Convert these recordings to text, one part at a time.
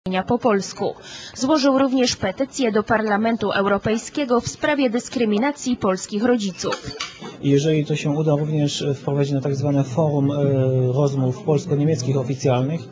po polsku. Złożył również petycję do Parlamentu Europejskiego w sprawie dyskryminacji polskich rodziców. Jeżeli to się uda również wprowadzić na tak zwane forum rozmów polsko-niemieckich oficjalnych,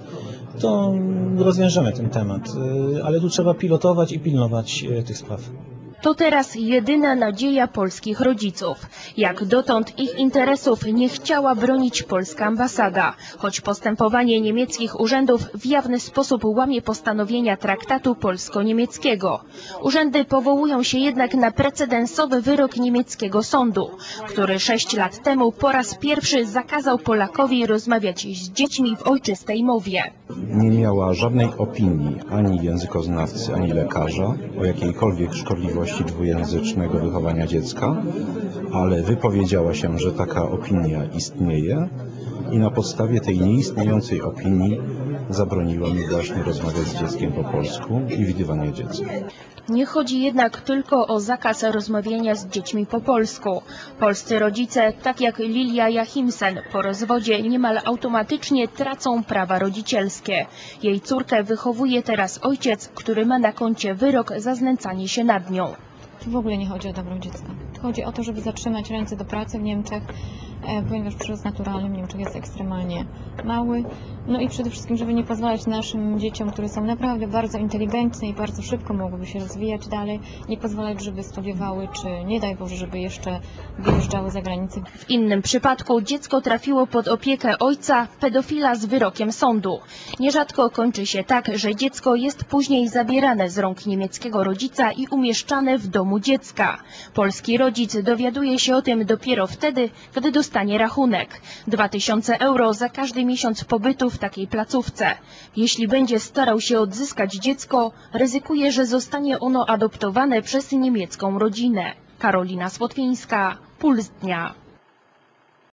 to rozwiążemy ten temat, ale tu trzeba pilotować i pilnować tych spraw. To teraz jedyna nadzieja polskich rodziców. Jak dotąd ich interesów nie chciała bronić polska ambasada, choć postępowanie niemieckich urzędów w jawny sposób łamie postanowienia traktatu polsko-niemieckiego. Urzędy powołują się jednak na precedensowy wyrok niemieckiego sądu, który 6 lat temu po raz pierwszy zakazał Polakowi rozmawiać z dziećmi w ojczystej mowie. Nie miała żadnej opinii ani językoznawcy, ani lekarza o jakiejkolwiek szkodliwości dwujęzycznego wychowania dziecka, ale wypowiedziała się, że taka opinia istnieje i na podstawie tej nieistniejącej opinii zabroniła mi właśnie rozmawiać z dzieckiem po polsku i widywania dziecka. Nie chodzi jednak tylko o zakaz rozmawiania z dziećmi po polsku. Polscy rodzice, tak jak Lilia Jachimsen, po rozwodzie niemal automatycznie tracą prawa rodzicielskie. Jej córkę wychowuje teraz ojciec, który ma na koncie wyrok za znęcanie się nad nią. Tu w ogóle nie chodzi o dobro dziecka. Chodzi o to, żeby zatrzymać ręce do pracy w Niemczech, ponieważ przyrost naturalny w Niemczech jest ekstremalnie mały. No i przede wszystkim, żeby nie pozwalać naszym dzieciom, które są naprawdę bardzo inteligentne i bardzo szybko mogłyby się rozwijać dalej, nie pozwalać, żeby studiowały, czy nie daj Boże, żeby jeszcze wyjeżdżały za granicę. W innym przypadku dziecko trafiło pod opiekę ojca, pedofila z wyrokiem sądu. Nierzadko kończy się tak, że dziecko jest później zabierane z rąk niemieckiego rodzica i umieszczane w domu dziecka. Polski rodzic dowiaduje się o tym dopiero wtedy, gdy dostanie rachunek. 2000 euro za każdy miesiąc pobytu w takiej placówce. Jeśli będzie starał się odzyskać dziecko, ryzykuje, że zostanie ono adoptowane przez niemiecką rodzinę. Karolina Słotwińska, Puls Dnia.